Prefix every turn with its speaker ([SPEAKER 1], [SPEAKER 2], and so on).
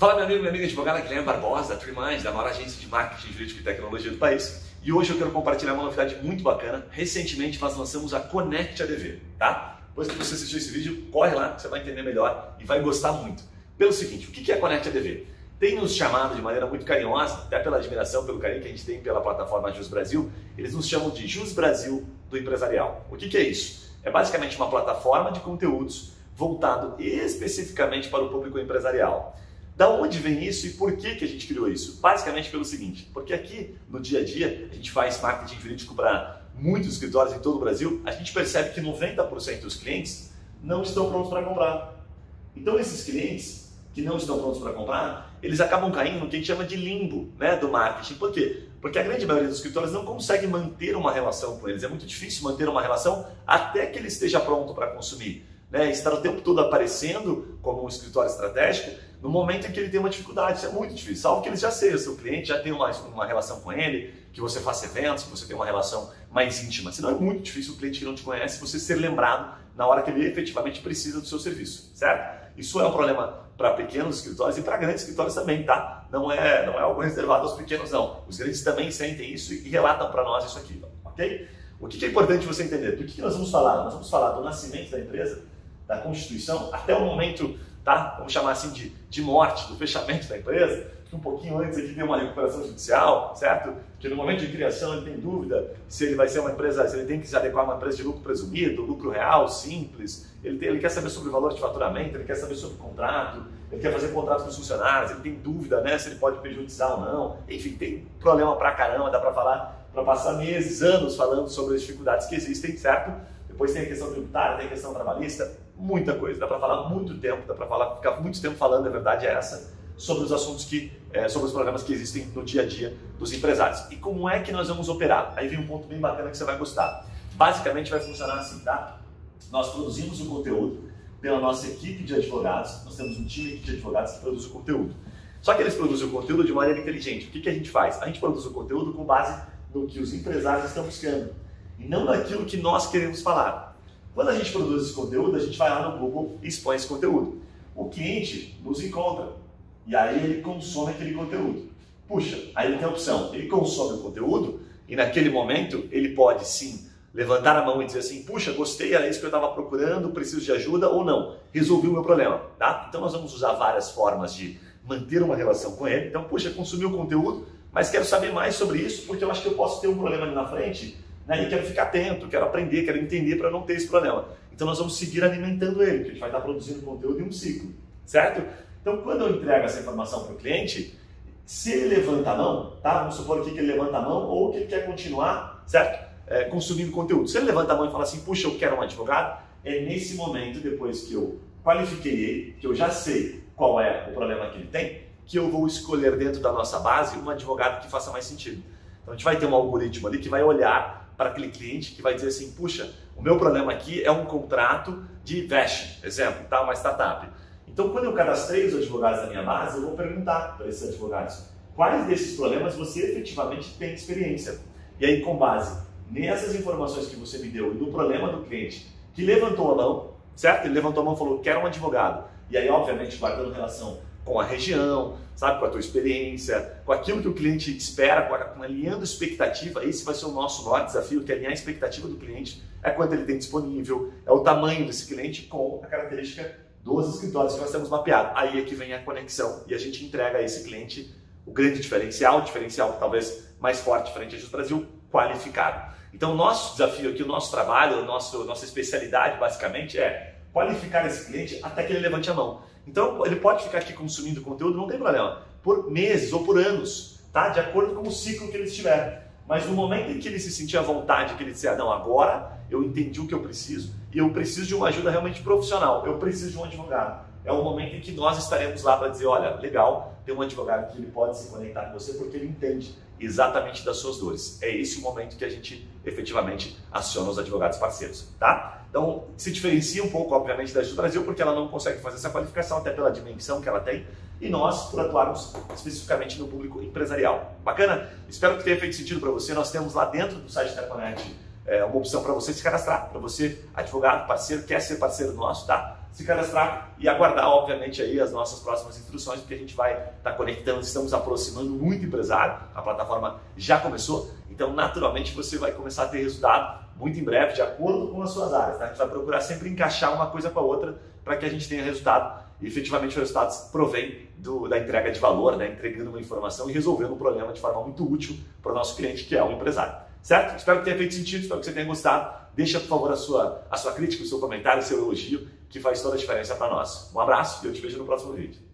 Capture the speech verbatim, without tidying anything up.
[SPEAKER 1] Fala meu amigo, minha amiga advogada Guilherme Barbosa, da Trimind, da maior agência de marketing jurídico e tecnologia do país. E hoje eu quero compartilhar uma novidade muito bacana. Recentemente nós lançamos a Connect A D V, tá? Depois que você assistiu esse vídeo, corre lá que você vai entender melhor e vai gostar muito. Pelo seguinte, o que é a Connect A D V? Tem nos chamado de maneira muito carinhosa, até pela admiração, pelo carinho que a gente tem pela plataforma Jus Brasil, eles nos chamam de Jus Brasil do empresarial. O que que é isso? É basicamente uma plataforma de conteúdos voltado especificamente para o público empresarial. Da onde vem isso e por que que a gente criou isso? Basicamente pelo seguinte, porque aqui no dia a dia a gente faz marketing jurídico para muitos escritórios em todo o Brasil, a gente percebe que noventa por cento dos clientes não estão prontos para comprar. Então esses clientes que não estão prontos para comprar, eles acabam caindo no que a gente chama de limbo, né, do marketing. Por quê? Porque a grande maioria dos escritórios não consegue manter uma relação com eles. É muito difícil manter uma relação até que ele esteja pronto para consumir. Né? Estar o tempo todo aparecendo como um escritório estratégico no momento em que ele tem uma dificuldade. Isso é muito difícil, salvo que ele já seja, o seu cliente já tem uma, uma relação com ele, que você faça eventos, que você tenha uma relação mais íntima. Senão é muito difícil o cliente que não te conhece você ser lembrado na hora que ele efetivamente precisa do seu serviço, certo? Isso é um problema para pequenos escritórios e para grandes escritórios também, tá? Não é, não é algo reservado aos pequenos, não. Os grandes também sentem isso e relatam para nós isso aqui, ok? O que é importante você entender? Do que nós vamos falar? Nós vamos falar do nascimento da empresa, da constituição, até o momento, tá? Vamos chamar assim de, de morte, do fechamento da empresa, que um pouquinho antes aqui tem uma recuperação judicial, certo? Que no momento de criação ele tem dúvida se ele vai ser uma empresa, se ele tem que se adequar a uma empresa de lucro presumido, lucro real, simples, ele, tem, ele quer saber sobre o valor de faturamento, ele quer saber sobre o contrato, ele quer fazer contrato com os funcionários, ele tem dúvida, né, se ele pode prejudiciar ou não, enfim, tem problema pra caramba, dá pra falar, pra passar meses, anos falando sobre as dificuldades que existem, certo? Depois tem a questão tributária, tem a questão trabalhista, muita coisa, dá para falar muito tempo, dá para falar, ficar muito tempo falando, a verdade é essa, sobre os assuntos que, é, sobre os problemas que existem no dia a dia dos empresários. E como é que nós vamos operar? Aí vem um ponto bem bacana que você vai gostar. Basicamente vai funcionar assim, tá? Nós produzimos o conteúdo pela nossa equipe de advogados, nós temos um time de advogados que produz o conteúdo. Só que eles produzem o conteúdo de maneira inteligente. O que que a gente faz? A gente produz o conteúdo com base no que os empresários estão buscando e não naquilo que nós queremos falar. Quando a gente produz esse conteúdo, a gente vai lá no Google e expõe esse conteúdo. O cliente nos encontra e aí ele consome aquele conteúdo. Puxa, aí ele tem a opção, ele consome o conteúdo e naquele momento ele pode sim levantar a mão e dizer assim, puxa, gostei, era isso que eu estava procurando, preciso de ajuda ou não, resolvi o meu problema, tá? Então nós vamos usar várias formas de manter uma relação com ele. Então, puxa, consumi o conteúdo, mas quero saber mais sobre isso porque eu acho que eu posso ter um problema ali na frente, né, e quero ficar atento, quero aprender, quero entender para não ter esse problema. Então nós vamos seguir alimentando ele, porque a gente vai estar produzindo conteúdo em um ciclo, certo? Então quando eu entrego essa informação para o cliente, se ele levanta a mão, tá? Vamos supor aqui que ele levanta a mão ou que ele quer continuar, certo? É, consumindo conteúdo. Se ele levanta a mão e fala assim, puxa, eu quero um advogado, é nesse momento, depois que eu qualifiquei ele, que eu já sei qual é o problema que ele tem, que eu vou escolher dentro da nossa base um advogado que faça mais sentido. Então a gente vai ter um algoritmo ali que vai olhar para aquele cliente que vai dizer assim, puxa, o meu problema aqui é um contrato de vesting, exemplo, tá? Uma startup. Então, quando eu cadastrei os advogados da minha base, eu vou perguntar para esses advogados quais desses problemas você efetivamente tem experiência. E aí, com base nessas informações que você me deu e do problema do cliente que levantou a mão, certo? Ele levantou a mão e falou, quero um advogado. E aí, obviamente, guardando relação com a região, sabe, com a tua experiência, com aquilo que o cliente espera, com, a, com alinhando expectativa. Esse vai ser o nosso maior desafio, que é alinhar a expectativa do cliente, é quanto ele tem disponível, é o tamanho desse cliente com a característica dos escritórios que nós temos mapeado. Aí é que vem a conexão e a gente entrega a esse cliente o grande diferencial, o diferencial talvez mais forte frente a Jus Brasil, qualificado. Então o nosso desafio aqui, o nosso trabalho, a nosso, nossa especialidade basicamente é qualificar esse cliente até que ele levante a mão. Então, ele pode ficar aqui consumindo conteúdo, não tem problema, por meses ou por anos, tá? De acordo com o ciclo que ele estiver. Mas no momento em que ele se sentir à vontade, que ele disser, não, agora eu entendi o que eu preciso e eu preciso de uma ajuda realmente profissional, eu preciso de um advogado. É o momento em que nós estaremos lá para dizer, olha, legal, tem um advogado que ele pode se conectar com você porque ele entende exatamente das suas dores. É esse o momento que a gente efetivamente aciona os advogados parceiros, tá? Então, se diferencia um pouco, obviamente, da Jus Brasil, porque ela não consegue fazer essa qualificação, até pela dimensão que ela tem, e nós, por atuarmos especificamente no público empresarial. Bacana? Espero que tenha feito sentido para você. Nós temos lá dentro do site da Connect é, uma opção para você se cadastrar, para você, advogado, parceiro, quer ser parceiro nosso, tá? se cadastrar e aguardar, obviamente, aí as nossas próximas instruções, porque a gente vai estar conectando, estamos aproximando muito empresário, a plataforma já começou, então naturalmente você vai começar a ter resultado muito em breve, de acordo com as suas áreas. Tá? A gente vai procurar sempre encaixar uma coisa com a outra para que a gente tenha resultado e efetivamente os resultados provêm do, da entrega de valor, né? Entregando uma informação e resolvendo um problema de forma muito útil para o nosso cliente, que é o empresário. Certo? Espero que tenha feito sentido, espero que você tenha gostado. Deixa, por favor, a sua, a sua crítica, o seu comentário, o seu elogio, que faz toda a diferença para nós. Um abraço e eu te vejo no próximo vídeo.